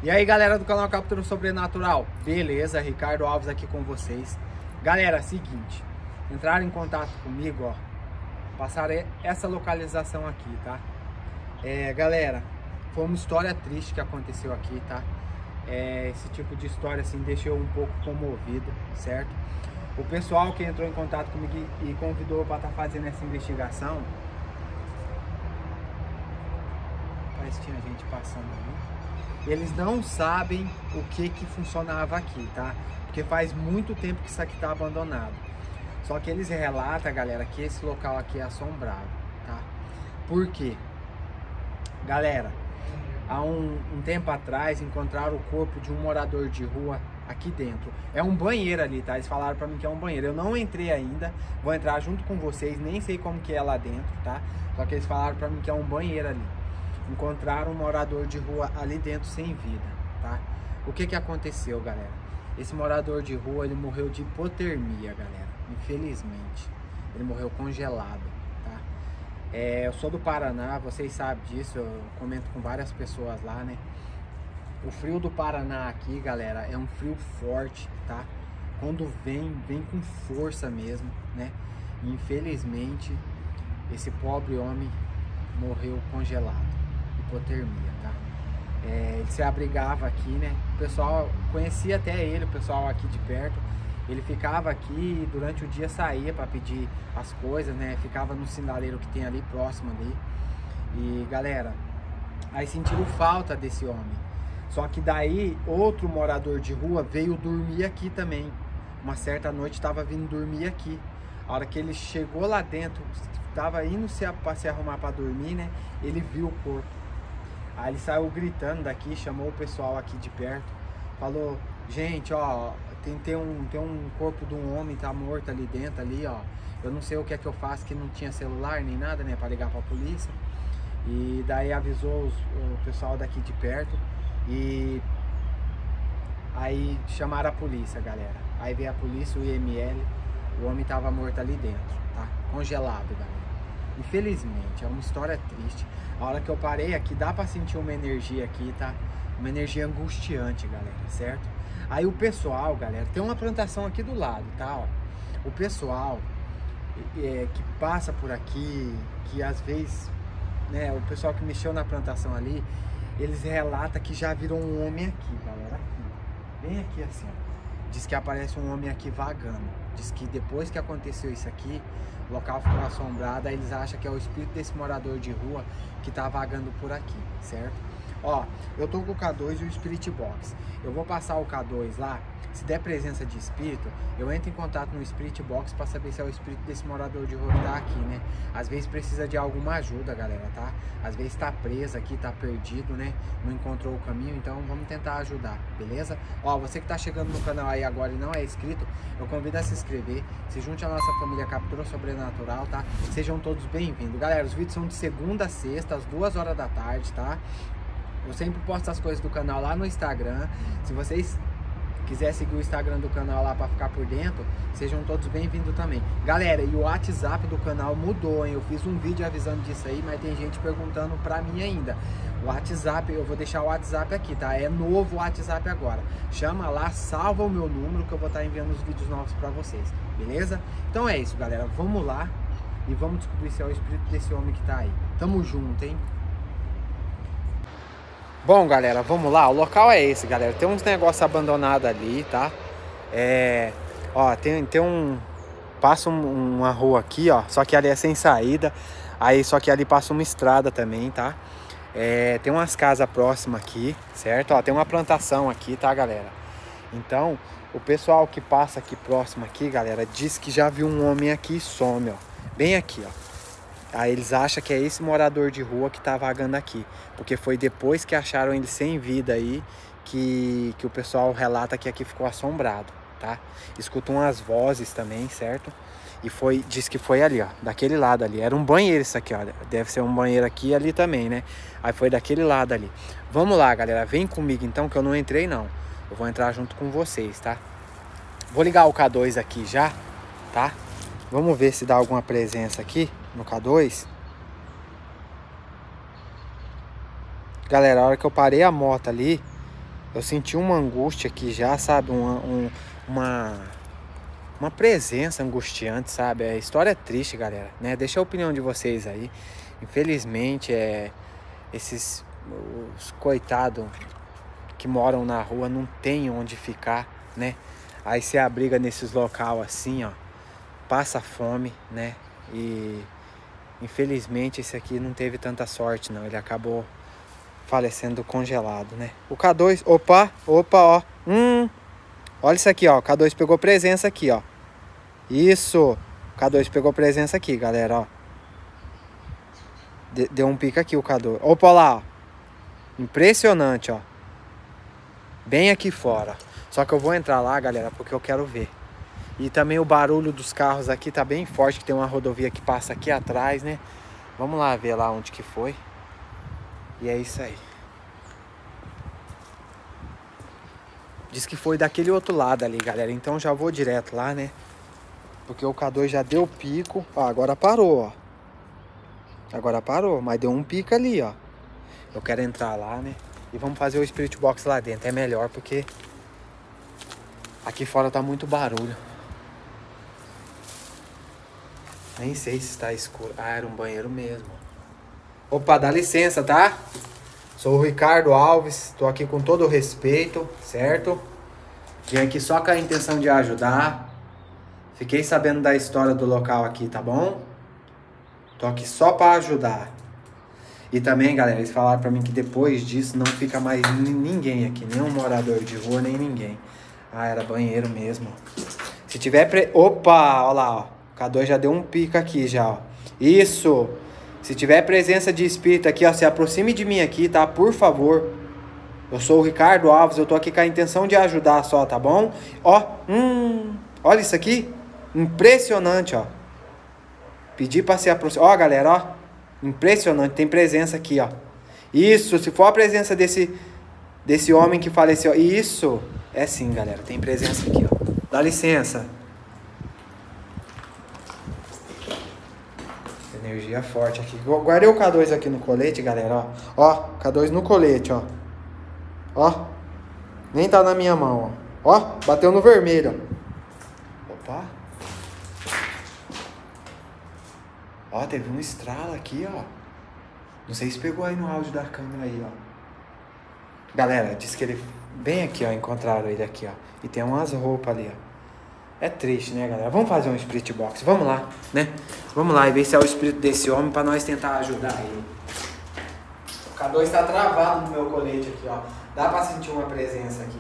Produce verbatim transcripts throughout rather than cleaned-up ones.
E aí galera do canal Captura Sobrenatural, beleza? Ricardo Alves aqui com vocês. Galera, seguinte, entraram em contato comigo, ó, passaram essa localização aqui, tá? É, galera, foi uma história triste que aconteceu aqui, tá? É, esse tipo de história assim deixou um pouco comovido, certo? O pessoal que entrou em contato comigo e convidou para estar fazendo essa investigação, parece que tinha gente passando ali. Eles não sabem o que que funcionava aqui, tá? Porque faz muito tempo que isso aqui tá abandonado. Só que eles relatam, galera, que esse local aqui é assombrado, tá? Por quê? Galera, há um, um tempo atrás encontraram o corpo de um morador de rua aqui dentro. É um banheiro ali, tá? Eles falaram pra mim que é um banheiro. Eu não entrei ainda, vou entrar junto com vocês, nem sei como que é lá dentro, tá? Só que eles falaram pra mim que é um banheiro ali. Encontraram um morador de rua ali dentro sem vida, tá? O que que aconteceu, galera? Esse morador de rua, ele morreu de hipotermia, galera. Infelizmente. Ele morreu congelado, tá? É, eu sou do Paraná, vocês sabem disso, eu comento com várias pessoas lá, né? O frio do Paraná aqui, galera, é um frio forte, tá? Quando vem, vem com força mesmo, né? E infelizmente, esse pobre homem morreu congelado. Hipotermia, tá? É, ele se abrigava aqui, né? O pessoal conhecia até ele, o pessoal aqui de perto. Ele ficava aqui e durante o dia saía para pedir as coisas, né? Ficava no sinaleiro que tem ali próximo ali. E galera, aí sentiram falta desse homem. Só que daí outro morador de rua veio dormir aqui também. Uma certa noite estava vindo dormir aqui. A hora que ele chegou lá dentro, estava indo se, para se arrumar para dormir, né? Ele viu o corpo. Aí ele saiu gritando daqui, chamou o pessoal aqui de perto, falou: gente, ó, tem, tem, um, tem um corpo de um homem, tá morto ali dentro, ali, ó. Eu não sei o que é que eu faço, que não tinha celular nem nada, né, para ligar para a polícia. E daí avisou os, o pessoal daqui de perto e aí chamaram a polícia, galera. Aí veio a polícia, o I M L, o homem tava morto ali dentro, tá? Congelado, galera. Infelizmente, é uma história triste. A hora que eu parei aqui, dá pra sentir uma energia aqui, tá? Uma energia angustiante, galera, certo? Aí o pessoal, galera, tem uma plantação aqui do lado, tá? Ó, o pessoal é, que passa por aqui, que às vezes, né, o pessoal que mexeu na plantação ali, eles relatam que já viram um homem aqui, galera, aqui, bem aqui assim, ó. Diz que aparece um homem aqui vagando. Diz que depois que aconteceu isso aqui, o local ficou assombrado, aí eles acham que é o espírito desse morador de rua que tá vagando por aqui, certo? Ó, eu tô com o K dois e o Spirit Box. Eu vou passar o K dois lá. Se der presença de espírito, eu entro em contato no Spirit Box para saber se é o espírito desse morador de rua que tá aqui, né? Às vezes precisa de alguma ajuda, galera, tá? Às vezes tá preso aqui, tá perdido, né? Não encontrou o caminho, então vamos tentar ajudar, beleza? Ó, você que tá chegando no canal aí agora e não é inscrito, eu convido a se inscrever, se junte à nossa família Captura Sobrenatural, tá? Sejam todos bem-vindos. Galera, os vídeos são de segunda a sexta, às duas horas da tarde, tá? Eu sempre posto as coisas do canal lá no Instagram. Se vocês quiser seguir o Instagram do canal lá para ficar por dentro, sejam todos bem-vindos também. Galera, e o WhatsApp do canal mudou, hein? Eu fiz um vídeo avisando disso aí, mas tem gente perguntando pra mim ainda. O WhatsApp, eu vou deixar o WhatsApp aqui, tá? É novo o WhatsApp agora. Chama lá, salva o meu número que eu vou estar enviando os vídeos novos pra vocês, beleza? Então é isso, galera. Vamos lá e vamos descobrir se é o espírito desse homem que tá aí. Tamo junto, hein? Bom, galera, vamos lá. O local é esse, galera. Tem uns negócios abandonados ali, tá? É... Ó, tem, tem um... Passa um, uma rua aqui, ó. Só que ali é sem saída. Aí, só que ali passa uma estrada também, tá? É... Tem umas casas próximas aqui, certo? Ó, tem uma plantação aqui, tá, galera? Então, o pessoal que passa aqui próximo aqui, galera, diz que já viu um homem aqui e some, ó. Bem aqui, ó. Aí eles acham que é esse morador de rua que tá vagando aqui. Porque foi depois que acharam ele sem vida aí que, que o pessoal relata que aqui ficou assombrado, tá? Escutam umas vozes também, certo? E foi, diz que foi ali, ó, daquele lado ali. Era um banheiro isso aqui, ó. Deve ser um banheiro aqui e ali também, né? Aí foi daquele lado ali. Vamos lá, galera. Vem comigo então, que eu não entrei não. Eu vou entrar junto com vocês, tá? Vou ligar o K dois aqui já, tá? Vamos ver se dá alguma presença aqui no K dois. Galera, a hora que eu parei a moto ali, Eu senti uma angústia aqui já, sabe? Uma, um, uma, uma presença angustiante, sabe? A história é triste, galera, né? Deixa a opinião de vocês aí. Infelizmente, é, esses os coitados que moram na rua não tem onde ficar, né? Aí se abriga nesses local assim, ó. Passa fome, né? E infelizmente esse aqui não teve tanta sorte, não. Ele acabou falecendo congelado, né? O K dois, opa, opa, ó. Hum, olha isso aqui, ó. O K dois pegou presença aqui, ó. Isso. O K dois pegou presença aqui, galera, ó. De, deu um pico aqui o K dois. Opa, lá, ó. Impressionante, ó. Bem aqui fora. Só que eu vou entrar lá, galera, porque eu quero ver. E também o barulho dos carros aqui tá bem forte, que tem uma rodovia que passa aqui atrás, né? Vamos lá ver lá onde que foi. E é isso aí. Diz que foi daquele outro lado ali, galera. Então já vou direto lá, né? Porque o K dois já deu pico. Ó, agora parou, ó. Agora parou, mas deu um pico ali, ó. Eu quero entrar lá, né? E vamos fazer o Spirit Box lá dentro. É melhor porque aqui fora tá muito barulho. Nem sei se está escuro. Ah, era um banheiro mesmo. Opa, dá licença, tá? Sou o Ricardo Alves. Tô aqui com todo o respeito, certo? Vim aqui só com a intenção de ajudar. Fiquei sabendo da história do local aqui, tá bom? Tô aqui só pra ajudar. E também, galera, eles falaram pra mim que depois disso não fica mais ninguém aqui. Nem um morador de rua, nem ninguém. Ah, era banheiro mesmo. Se tiver... Pre... Opa, olha lá, ó. O K dois já deu um pico aqui já, ó. Isso. Se tiver presença de espírito aqui, ó, se aproxime de mim aqui, tá? Por favor. Eu sou o Ricardo Alves, eu tô aqui com a intenção de ajudar só, tá bom? Ó, hum, olha isso aqui. Impressionante, ó. Pedi pra se aproximar. Ó, galera, ó. Impressionante, tem presença aqui, ó. Isso, se for a presença desse, desse homem que faleceu. Isso, é sim, galera, tem presença aqui, ó. Dá licença. Energia forte aqui. Guardei o K dois aqui no colete, galera, ó. Ó, K dois no colete, ó. Ó. Nem tá na minha mão, ó. Ó, bateu no vermelho, ó. Opa. Ó, teve um estralo aqui, ó. Não sei se pegou aí no áudio da câmera aí, ó. Galera, disse que ele... Bem aqui, ó, encontraram ele aqui, ó. E tem umas roupas ali, ó. É triste, né, galera? Vamos fazer um Spirit Box. Vamos lá, né? Vamos lá e ver se é o espírito desse homem pra nós tentar ajudar ele. O K dois tá travado no meu colete aqui, ó. Dá pra sentir uma presença aqui.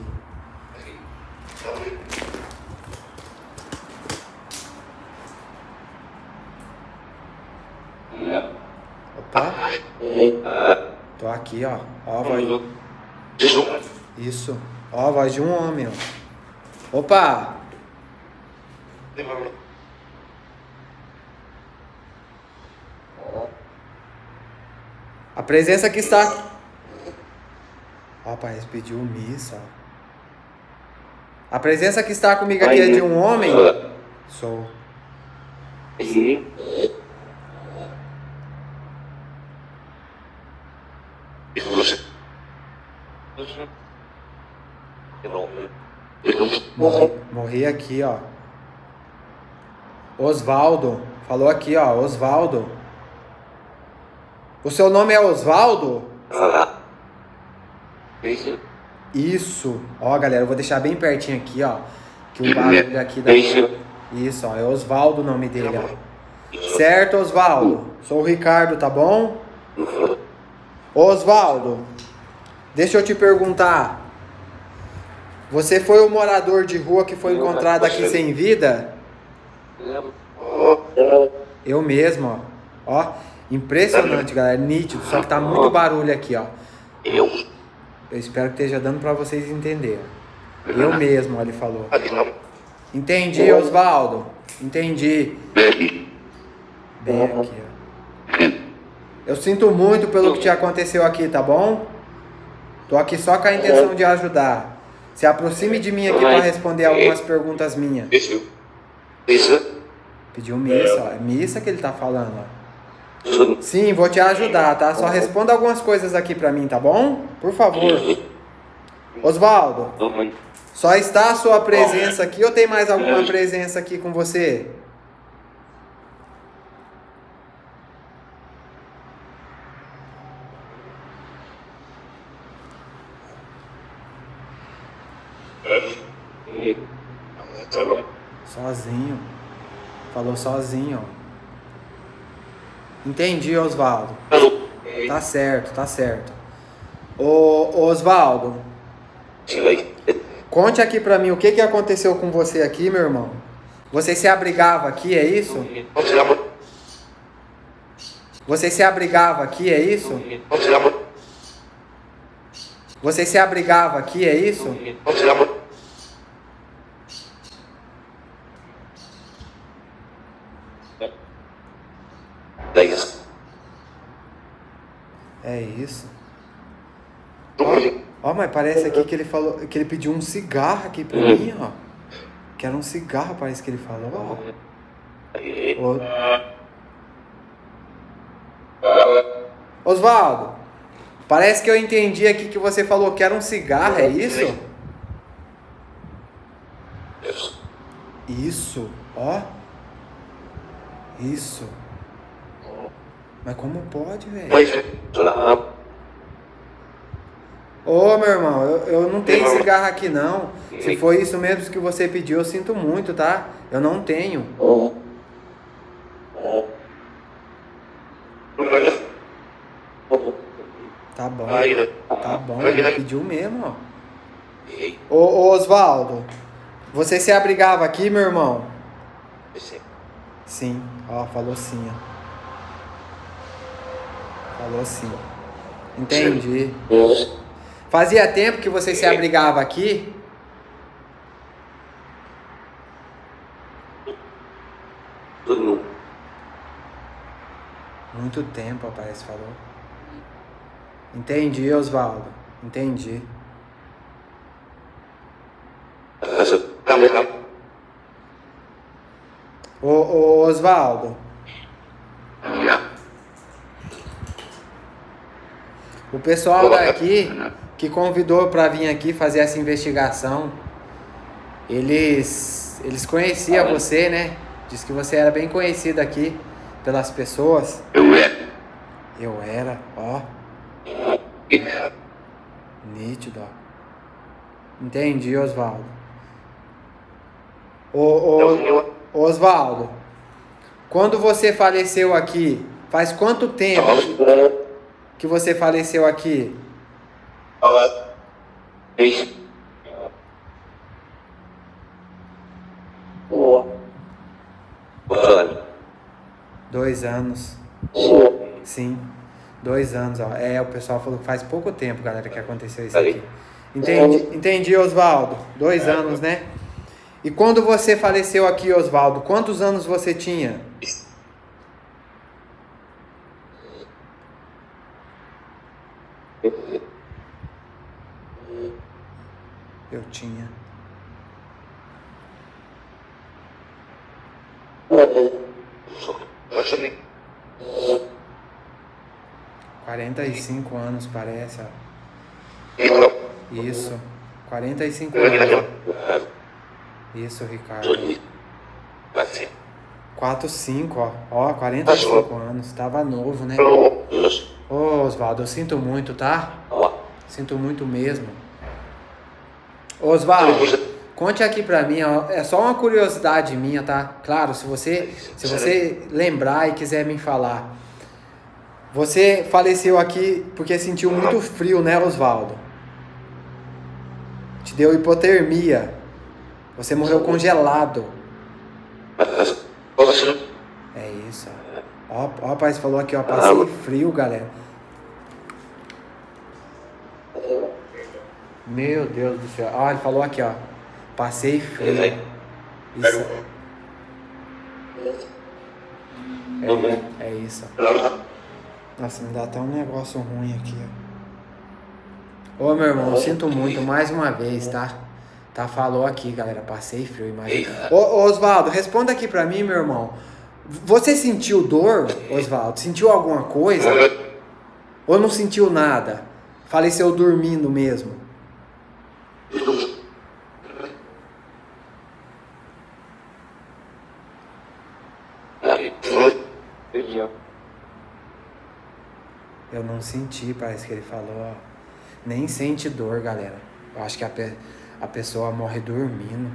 Opa. Tô aqui, ó. Ó a voz. Isso. Ó a voz de um homem, ó. Opa. A presença que está... Ó, pai, pediu missa, ó. A presença que está comigo aqui é de um homem? Sou. Morri, morri aqui, ó. Osvaldo. Falou aqui, ó. Osvaldo. O seu nome é Osvaldo? Isso. Ó, galera, eu vou deixar bem pertinho aqui, ó. Que o barulho aqui da... Isso, ó. É Osvaldo o nome dele, ó. Certo, Osvaldo? Sou o Ricardo, tá bom? Osvaldo, deixa eu te perguntar. Você foi o morador de rua que foi encontrado aqui sem vida? Eu mesmo, ó. Ó, impressionante, galera. Nítido, só que tá muito barulho aqui, ó. Eu espero que esteja dando pra vocês entenderem. Eu mesmo, ó, ele falou. Entendi, Osvaldo. Entendi. Bem aqui, ó. Eu sinto muito pelo que te aconteceu aqui, tá bom? Tô aqui só com a intenção de ajudar. Se aproxime de mim aqui para responder algumas perguntas minhas. Pediu missa, ó. É missa que ele tá falando, ó. Sim, vou te ajudar, tá? Só responda algumas coisas aqui pra mim, tá bom? Por favor. Osvaldo, só está a sua presença aqui ou tem mais alguma presença aqui com você? Sozinho. Falou sozinho, ó. Entendi, Osvaldo. Tá certo, tá certo. Ô, Osvaldo, conte aqui pra mim o que, que aconteceu com você aqui, meu irmão. Você se abrigava aqui, é isso? Você se abrigava aqui, é isso? Você se abrigava aqui, é isso? É isso. Ó, ó, mas parece aqui que ele falou, que ele pediu um cigarro aqui pra mim, ó. Que era um cigarro, parece que ele falou, ó. Ó. Osvaldo, parece que eu entendi aqui que você falou que era um cigarro, é isso? Isso, ó. Isso. Mas como pode, velho? Ô, meu irmão, eu, eu não tenho cigarro aqui, não. Se foi isso mesmo que você pediu, eu sinto muito, tá? Eu não tenho. Tá bom. Tá bom, ele pediu mesmo, ó. Ô, ô Osvaldo, você se abrigava aqui, meu irmão? Sim. Ó, falou sim, ó. Falou sim. Entendi. Fazia tempo que você se abrigava aqui? Muito tempo, rapaz, falou. Entendi, Osvaldo. Entendi. Ô, ô Osvaldo. O pessoal daqui que convidou para vir aqui fazer essa investigação, eles eles conheciam você, né? Diz que você era bem conhecido aqui pelas pessoas. Eu era. Eu era, ó. Nítido, ó. Entendi, Osvaldo. Ô, ô, Osvaldo, quando você faleceu aqui, faz quanto tempo que você faleceu aqui? Dois anos. Sim, dois anos, ó. É, o pessoal falou que faz pouco tempo, galera, que aconteceu isso aqui. Entendi, entendi, Osvaldo. Dois anos, né? E quando você faleceu aqui, Osvaldo, quantos anos você tinha? Eu tinha. quarenta e cinco anos, parece, ó. Isso. quarenta e cinco anos. Isso, Ricardo. quatro, cinco, ó. Ó, quarenta e cinco anos. Tava novo, né? Ô, Osvaldo, eu sinto muito, tá? Sinto muito mesmo. Osvaldo, conte aqui pra mim, ó. É só uma curiosidade minha, tá? Claro, se você, se você lembrar e quiser me falar. Você faleceu aqui porque sentiu muito frio, né, Osvaldo? Te deu hipotermia. Você morreu congelado. É isso, ó. Ó, ó, o rapaz falou aqui, ó. Passei frio, galera. Meu Deus do céu. Ó, ele falou aqui, ó. Passei frio. Isso. É, é isso. Nossa, me dá até um negócio ruim aqui, ó. Ô, meu irmão, eu sinto muito mais uma vez, tá? Tá, falou aqui, galera. Passei frio, imagina. Ô, ô, Osvaldo, responda aqui pra mim, meu irmão. Você sentiu dor, Osvaldo? Sentiu alguma coisa? Ou não sentiu nada? Faleceu dormindo mesmo? Eu não senti, parece que ele falou, ó. Nem sente dor, galera. Eu acho que a, pe a pessoa morre dormindo.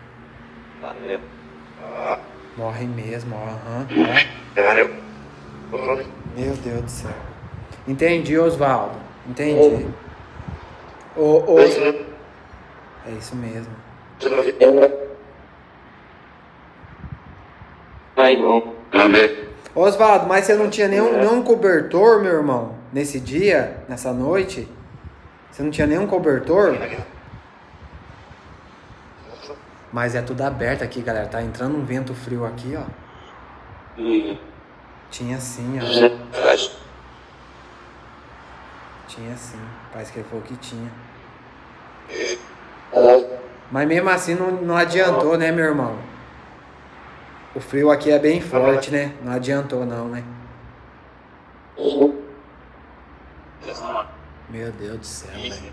Morre mesmo, ó. Uhum, ó. Meu Deus do céu. Entendi, Osvaldo. Entendi. Ô, ô, é isso mesmo. Osvaldo, mas você não tinha nenhum, nenhum cobertor, meu irmão? Nesse dia, nessa noite? Você não tinha nenhum cobertor? Mas é tudo aberto aqui, galera. Tá entrando um vento frio aqui, ó. Tinha sim, ó. Tinha sim. Parece que ele falou que tinha. Mas mesmo assim não, não adiantou, né, meu irmão? O frio aqui é bem forte, né? Não adiantou não, né? Meu Deus do céu, velho.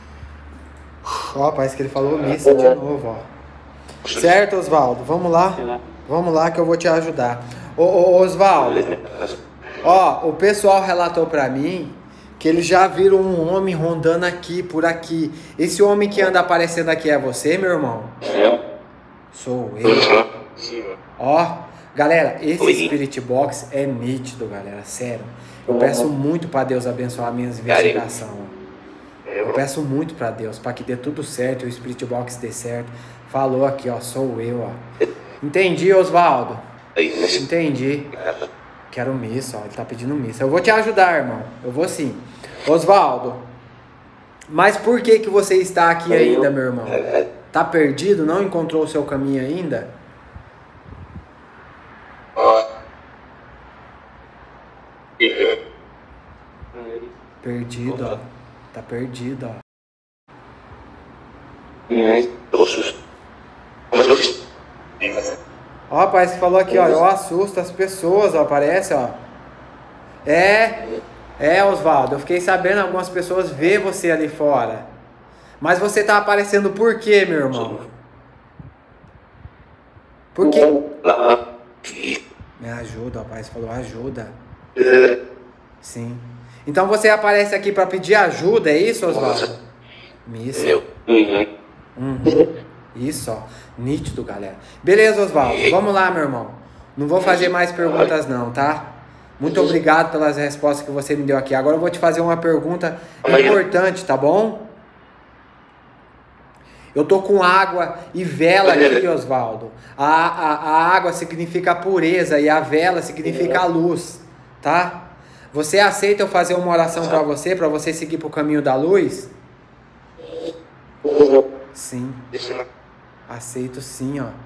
Ó, parece que ele falou missa de novo, ó. Certo, Osvaldo? Vamos lá? Vamos lá que eu vou te ajudar. Ô, ô Osvaldo, ó, o pessoal relatou pra mim que eles já viram um homem rondando aqui, por aqui. Esse homem que anda aparecendo aqui é você, meu irmão? Sou eu. Ó, galera, esse Spirit Box é nítido, galera, sério. Eu peço muito pra Deus abençoar minhas investigações. Eu peço muito pra Deus, pra que dê tudo certo, o Spirit Box dê certo. Falou aqui, ó, sou eu, ó. Entendi, Osvaldo? Entendi. Quero missa, ó, ele tá pedindo missa. Eu vou te ajudar, irmão, eu vou sim. Osvaldo, mas por que que você está aqui ainda, meu irmão? Tá perdido? Não encontrou o seu caminho ainda? Perdido, ó. Tá perdido, ó. Ó, rapaz, que falou aqui, ó. Eu assusto as pessoas, ó. Parece, ó. É, é, Osvaldo. Eu fiquei sabendo, algumas pessoas vê você ali fora. Mas você tá aparecendo por quê, meu irmão? Por quê? Me ajuda, rapaz. Falou ajuda. Sim. Então você aparece aqui para pedir ajuda, é isso, Osvaldo? Isso. Uhum. Isso, ó. Nítido, galera. Beleza, Osvaldo. Vamos lá, meu irmão. Não vou fazer mais perguntas não, tá? Muito obrigado pelas respostas que você me deu aqui. Agora eu vou te fazer uma pergunta importante, tá bom? Eu tô com água e vela aqui, Osvaldo. A, a, a água significa pureza e a vela significa luz, tá? Você aceita eu fazer uma oração para você, para você seguir pro caminho da luz? Sim. Aceito sim, ó.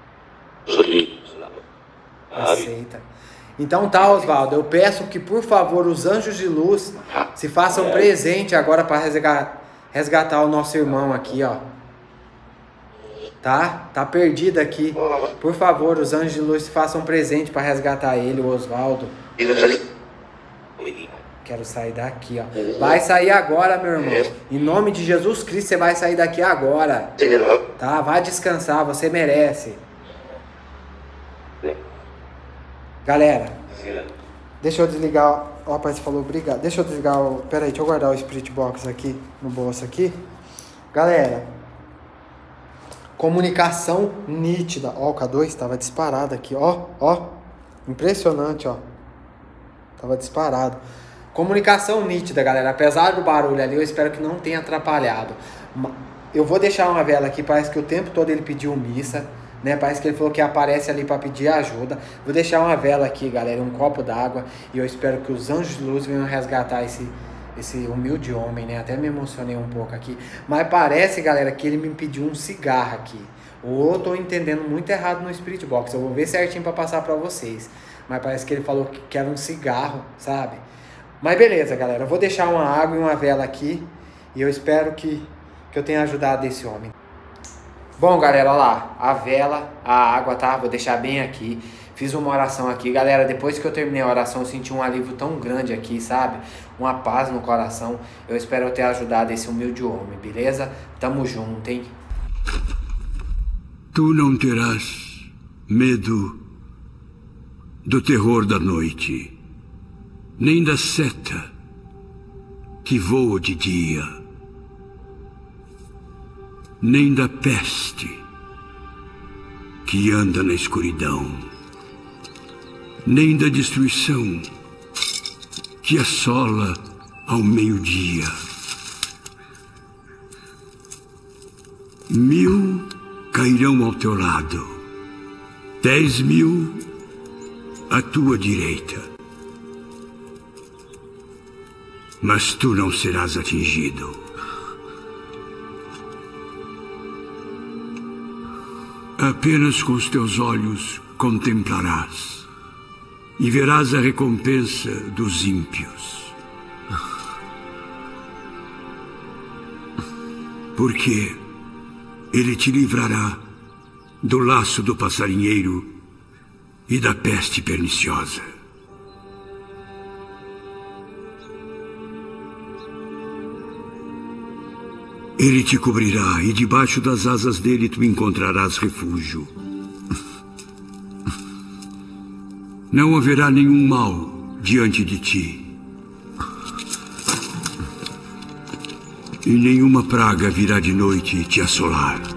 Aceita. Então tá, Osvaldo, eu peço que, por favor, os anjos de luz se façam presente agora para resgatar, resgatar o nosso irmão aqui, ó. Tá? Tá perdido aqui. Por favor, os anjos de luz se façam presente para resgatar ele, o Osvaldo. Quero sair daqui, ó. Vai sair agora, meu irmão. Em nome de Jesus Cristo, você vai sair daqui agora. Tá? Vai descansar, você merece. Galera, deixa eu desligar. Ó, o rapaz falou obrigado. Deixa eu desligar o... Pera aí, deixa eu guardar o Spirit Box aqui no bolso aqui. Galera, comunicação nítida. Ó, o K dois tava disparado aqui, ó. Ó, impressionante, ó. Tava disparado. Comunicação nítida, galera. Apesar do barulho ali, eu espero que não tenha atrapalhado. Eu vou deixar uma vela aqui. Parece que o tempo todo ele pediu missa, né? Parece que ele falou que aparece ali para pedir ajuda. Vou deixar uma vela aqui, galera. Um copo d'água. E eu espero que os anjos de luz venham resgatar esse, esse humilde homem, né? Até me emocionei um pouco aqui. Mas parece, galera, que ele me pediu um cigarro aqui. Ou eu tô entendendo muito errado no Spirit Box. Eu vou ver certinho para passar para vocês. Mas parece que ele falou que era um cigarro, sabe? Mas beleza, galera. Eu vou deixar uma água e uma vela aqui. E eu espero que, que eu tenha ajudado esse homem. Bom, galera, olha lá. A vela, a água, tá? Vou deixar bem aqui. Fiz uma oração aqui. Galera, depois que eu terminei a oração, eu senti um alívio tão grande aqui, sabe? Uma paz no coração. Eu espero eu ter ajudado esse humilde homem, beleza? Tamo junto, hein? Tu não terás medo do terror da noite, nem da seta que voa de dia, nem da peste que anda na escuridão, nem da destruição que assola ao meio-dia. Mil cairão ao teu lado, dez mil à tua direita, mas tu não serás atingido. Apenas com os teus olhos contemplarás e verás a recompensa dos ímpios. Porque ele te livrará do laço do passarinheiro e da peste perniciosa. Ele te cobrirá e debaixo das asas dele tu encontrarás refúgio. Não haverá nenhum mal diante de ti, e nenhuma praga virá de noite te assolar.